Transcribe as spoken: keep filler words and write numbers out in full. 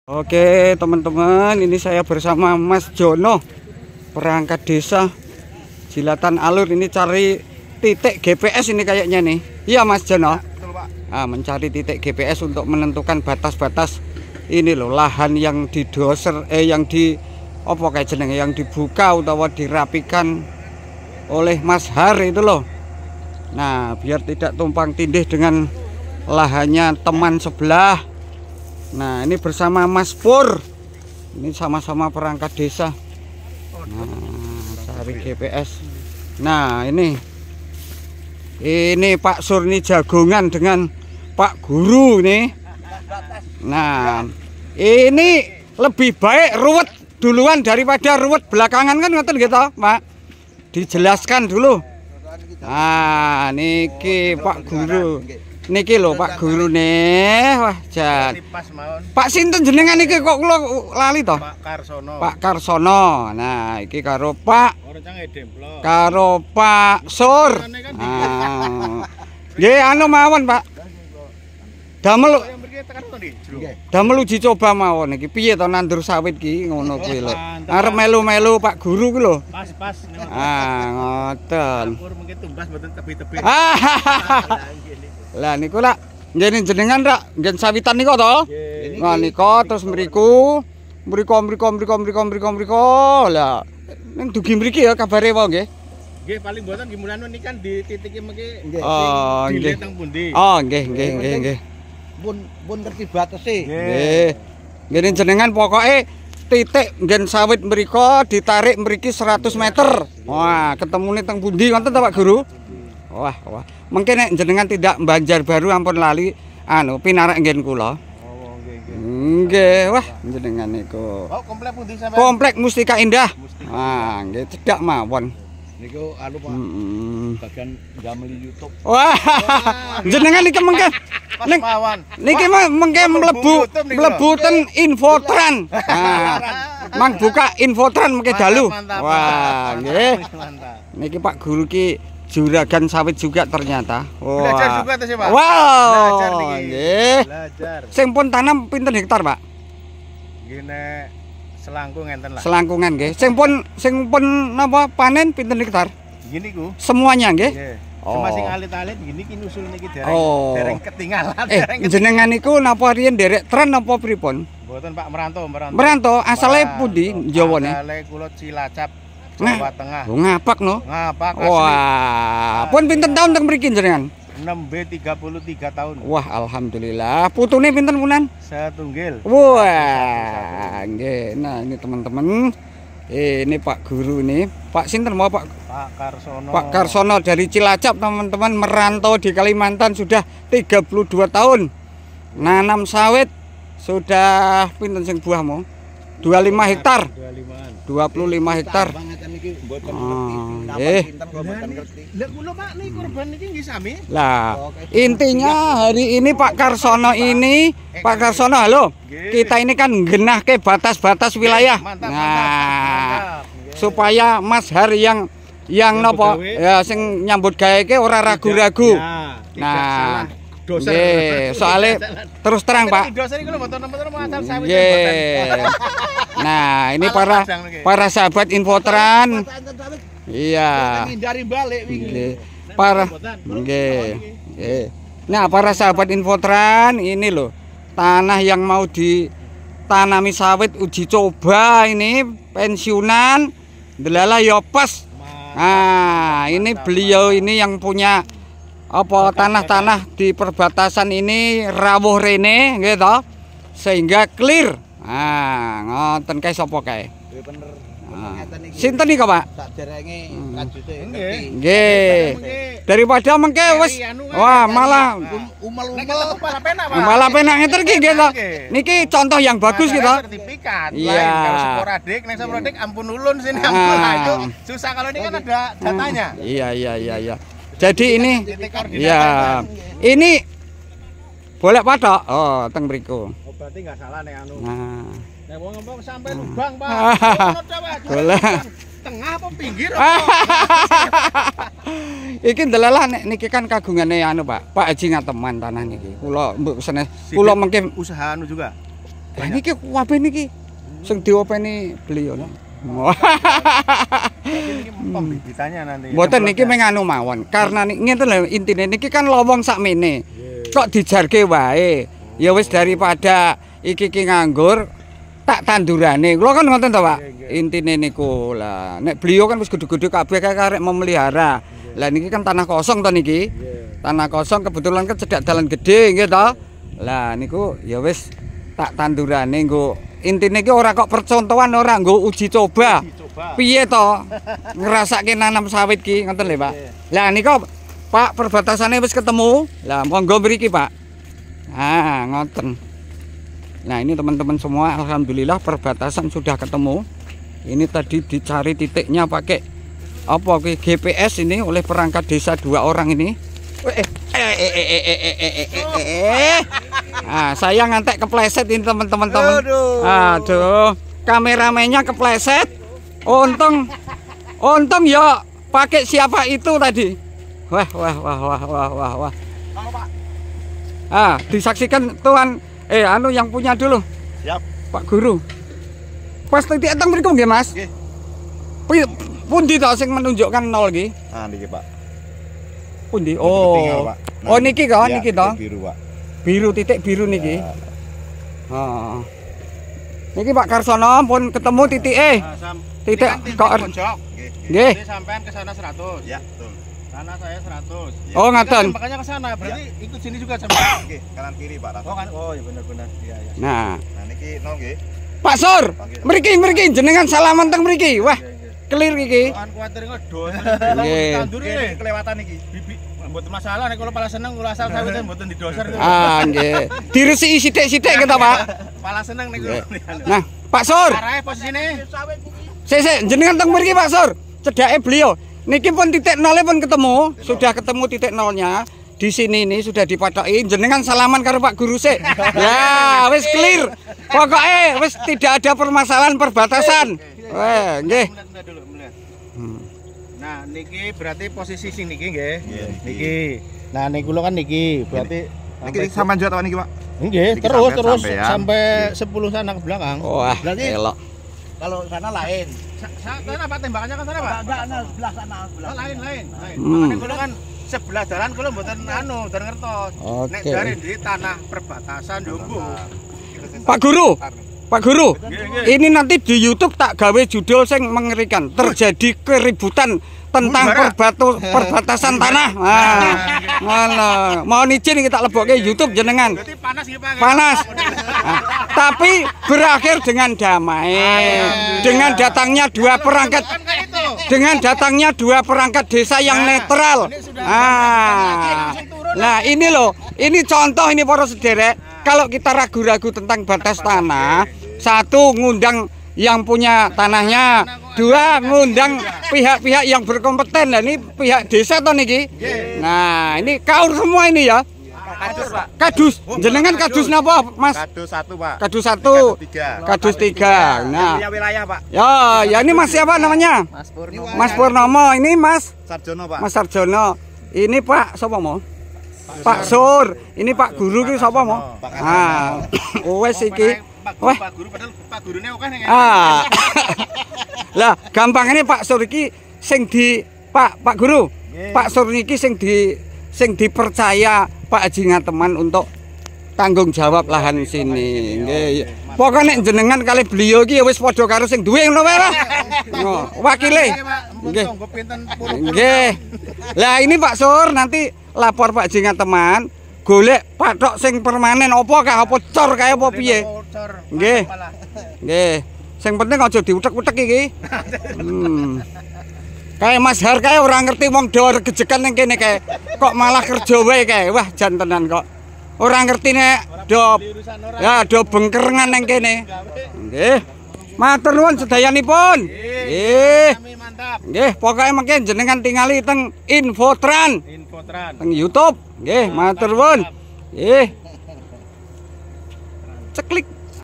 Oke teman-teman, ini saya bersama Mas Jono, perangkat desa Jilatan Alur. Ini cari titik G P S ini kayaknya nih. Iya Mas Jono. Ya, betul, Pak. Nah, mencari titik G P S untuk menentukan batas-batas ini loh, lahan yang didoser eh yang di apa kayak jenenge yang dibuka atau dirapikan oleh Mas Har itu loh. Nah, biar tidak tumpang tindih dengan lahannya teman sebelah. Nah, ini bersama Mas Pur. Ini sama-sama perangkat desa. Nah, cari G P S. Nah, ini ini Pak Surni jagongan dengan Pak Guru nih. Nah, ini lebih baik ruwet duluan daripada ruwet belakangan kan, ngoten gitu, Pak. Dijelaskan dulu. Nah, niki Pak Guru. Niki lho Pak Guru nih. Wah, jan. Pak sinten jenengan niki kok kula lali to? Pak Karsono. Pak Karsono. Nah, iki karo Pak karo Pak Sur. Nah. Nggih anu mawon, Pak. Damel damel uji coba mawon iki. Piye to nandur sawit ki ngono kuwi lho. Arep melu-melu Pak Guru ki lho. Pas-pas. Ah, ngoten. Campur mungkin tumbas mboten tebi-tebi. Lah niku lak nggih jenengan rak ngen sawitan niku to? Nah niku terus mriku mriku mriku mriku mriku mriku mriku lah ning dugi mriki ya kabare wae nggih. Nggih paling mboten nggih mulane niki kan di titik mriki nggih. Oh nggih. Pundi. Oh nggih nggih nggih nggih. Pun pun ngerti batese. Nggih. Nggih jenengan pokoke titik ngen sawit mriku ditarik mriki seratus meter. Wah, ketemune teng pundi ngoten ta Pak Guru? Wah, wah. Mungkin nek jenengan tidak Banjarbaru ampun lali anu pinarak nggen kula. Oh, nggih nggih. Nggih, wah jenengan niku. Oh, komplek pundi sampean? Komplek Mustika Indah. Ah, nggih cedak mawon. Niku anu Pak. Heeh. Bagian gameli YouTube. Wah. Jenengan niki mengke Pas mawon. niki mengke mlebu mlebu ten Infotran. Ah. Mang buka Infotran mengke dalu. Wah, nggih. Niki Pak Guru ki juragan sawit juga ternyata. Wah. Belajar juga tuh sih, Pak. Wow. Belajar niki. Nggih. Belajar. Sing pun tanam pinten hektar, Pak? Nggih nek selangkung enten lah. Selangkungan nggih. Sing pun sing pun napa panen pinten hektar? Gini ku. Semuanya nggih. Nggih. Oh. Cuma sing alit-alit gini ki nusul niki dereng Oh. dereng ketinggalan. Eh, dereng ketinggalan. jenengan niku napa riyen derek tren napa pripun? Mboten Pak merantau, merantau. Merantau asale pundi Jawane? Asale kula Cilacap, Nah. Jawa Tengah. Oh, ngapak no. Ngapak asli. Wah, pun pinten tahun teng mriki jenengan? enam B tiga puluh tiga tahun. Wah, alhamdulillah. Putune pinten punan? Setunggil. Wah, nggih. Nah, ini teman-teman. Eh, ini Pak Guru nih. Pak sinten mau Pak? Pak Karsono. Pak Karsono dari Cilacap, teman-teman, merantau di Kalimantan sudah tiga puluh dua tahun. Nanam sawit sudah pinten sing buahmu? dua puluh lima hektar. dua puluh lima hektar. Oh, nggih. Lah kula Pak niki korban niki nggih sami. Lah, intinya hari ini Pak Karsono ini, Pak Karsono halo. Kita ini kan genahke batas-batas wilayah. Mantap, Nah, mantap. supaya Mas Har yang yang nopo ya sing nyambut gawe ke ora ragu-ragu. Nah, nggih, soalnya terus terang Pak. Dosen iki lho motor-motor asal sawit. Nggih. Nah, ini para para sahabat Infotran. Iya. Ngindari balik wingi. Nggih. Para nggih. Nggih. Nah, para sahabat Infotran ini loh, tanah yang mau ditanami sawit uji coba ini pensiunan delala ya pas. Nah, ini beliau ini yang punya apa tanah-tanah di perbatasan ini rawuh rene gitu. Sehingga clear. Nah, ngoten kae sapa kae? Nggih bener. Nah. Sinten iki, Pak? Sakderenge kajute ngerti. Nggih. Daripada mengke wis wah malah Umel-umel malah penak, Pak. malah penak ngeten iki gitu. Niki contoh yang bagus gitu. Sertifikat. Iya. Kalau sporadik, nek sporadik ampun ulun sini ampun. Nah, itu susah kalau ini kan ada datanya. Iya iya iya iya. Jadi ini ya ini boleh patok. Oh, teng mriku. Oh, berarti enggak salah nek anu. Nah. Nek wong ngomong sampai lubang, Pak. Boleh. Tengah apa pinggir? Iki ndelalah nek niki kan kagungane anu, Pak. Pak Haji Ngateman tanah niki. Kula mbok sene kula mengke usaha anu juga. Lah niki kabeh niki sing diopeni beliau. Ini pembibitannya nanti. Mboten niki menganu mawon. Karena niki ngeten lho intine niki kan lowong sakmene. Kok dijarke wae. Ya wis daripada iki ki nganggur tak tandurane. Kula kan ngoten to, Pak. Intine niku lah. Nek beliau kan wis gede-gede kabeh karek memelihara. Lah niki kan tanah kosong to niki. Tanah kosong kebetulan kan cedak dalan gede nggih to. Lah niku ya wis tak tandurane nggo intine iki ora kok percontohan ora nggo uji coba. Piye to ngrasake nanam sawit ki ngoten lho, Pak. Lah nika Pak perbatasannya wis ketemu. Lah monggo mriki, Pak. Ah, ngoten. Nah, ini teman-teman semua alhamdulillah perbatasan sudah ketemu. Ini tadi dicari titiknya pakai apa ki G P S ini oleh perangkat desa dua orang ini. Eh, eh, eh, eh, eh, eh, eh, eh, eh. Ah, saya ngantek kepleset ini teman-teman teman. Aduh, kameramennya kepleset. Untung, untung ya pakai siapa itu tadi. Wah, wah, wah, wah, wah, wah, wah. Ah, disaksikan Tuhan. Eh, anu yang punya dulu. Siap. Pak Guru. Pas titik teng mriku nggih, Mas. Nggih. Pundi to sing menunjukkan nol iki? Ah, niki, Pak. Pundi? Oh. Oh niki kok, niki to. Biru, Pak. Biru titik biru niki. Heeh. Niki Pak Karsono pun ketemu titik eh. Titik kok. Nggih. Sampean ke sana seratus. Ya, betul. Sana saya seratus. Oh, ngaten. Makanya ke sana, berarti ikut sini juga sampean. Nggih, kanan kiri, Pak. Oh, kan. Oh, ya benar-benar. Iya, iya. Nah. Nah, niki nol nggih. Pak Sur, mriki mriki jenengan salaman teng mriki. Wah, clear iki. Kan kuwatir ngedos. Nggih. Tandur iki kelewatan iki. Bibi mboten masalah nek kula pala seneng kula asal sawit mboten didoser. Ah, nggih. Diresiki sithik-sithik kita, Pak. Pala seneng nek kula. Nah, Pak Sur. Arahe posisine. Sik sik jenengan teng mriki Pak Sur. Cedake beliau. Niki pun titik nolnya pun ketemu, sudah ketemu titik nolnya. Di sini ini sudah dipatoki. Jenengan salaman karo Pak Guru sik. Ya, wis clear. Pokoknya wis tidak ada permasalahan perbatasan. Weh, nggih. Nah, niki berarti posisi sing niki nggih. Niki. Nah, niku kula kan niki, berarti niki sampean jual apa niki, Pak? Nggih, terus terus sampai sepuluh sana ke belakang. Wah, berarti elok. Kalau sana lain. Sana Pak tembakannya kan sana, Pak? Enggak, nah, sebelah sana, sebelah. Lain, lain, lain. Hmm. Makanya kula kan sebelah jalan kula mboten anu, mboten ngertos. Nek Oke. dari di tanah perbatasan Jumbo. Pak Guru. Pak Guru. Ini nanti di YouTube tak gawe judul sing mengerikan. Terjadi keributan tentang perbatu, perbatasan tanah. Nah, ngono. Mohon izin kita lebokke YouTube jenengan. Berarti panas nggih, Pak? Panas. Nah, tapi berakhir dengan damai. Dengan datangnya dua perangkat dengan datangnya dua perangkat desa yang netral. Ah. Nah, ini loh, ini contoh ini para sederek. Kalau kita ragu-ragu tentang batas tanah, satu ngundang yang punya tanahnya, dua ngundang pihak-pihak yang berkompeten. Nah, ini pihak desa toh niki. Nah, ini kaur semua ini ya. Kadus, Pak. Kadus, jenengan kadus napa, Mas? Kadus satu, Pak. Kadus satu, kadus tiga. Nah, wilayah, Pak. ya, ya ini Mas siapa namanya? Mas Purnomo. Mas Purnomo. Ini Mas Sarjono, Pak. Mas Sarjono. Ini Pak sapa mau? Pak Sur. Ini Pak Guru ki sapa mau? Ah, wes iki. Wah. Pak Guru padahal Pak Gurune akeh ning. Ah. Lah, gampang ini Pak Sur iki sing di Pak Pak Guru. Pak Sur niki sing di sing dipercaya Pak Haji Ngateman untuk tanggung jawab lahan sini. Nggih. Pokoke jenengan kali beliau iki wis padha karo sing duwe ngono wae lah. No, wakile. Nggih. Nggih. Lah ini Pak Sur nanti lapor Pak Haji Ngateman, golek patok sing permanen apa kah apa cor kae apa piye. Nggih. Nggih. Sing penting aja diutek-utek iki. Hmm. Kayak Mas Har kae ora ngerti wong do regejekan ning kene kae. Kok malah kerja wae kae. Wah, jan tenan kok. Ora ngerti nek do ya do bengkerengan ning kene. Nggih. Matur nuwun sedayanipun. Nggih. Mantap. Nggih, pokoke mengke jenengan tingali teng Infotran. Infotran. Teng YouTube. Nggih, matur nuwun. Nggih. Ceklik.